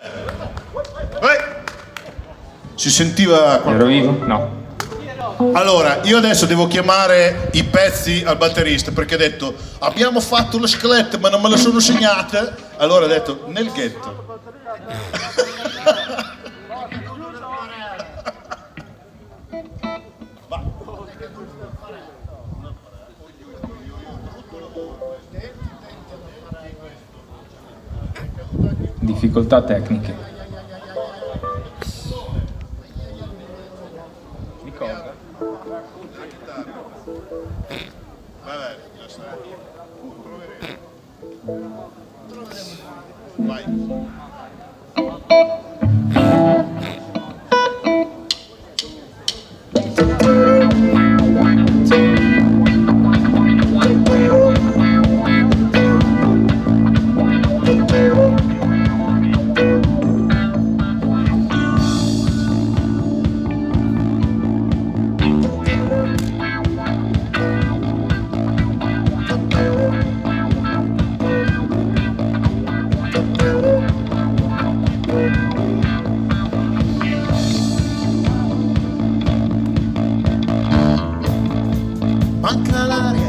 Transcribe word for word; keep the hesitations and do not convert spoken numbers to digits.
Eh. Si sentiva qualcosa? Ero vivo? No. Allora, io adesso devo chiamare i pezzi al batterista perché ha detto abbiamo fatto le scalette ma non me le sono segnate. Allora ha detto nel ghetto. Difficoltà tecniche. Di cosa? Vabbè, già sta. Vai. Manca l'aria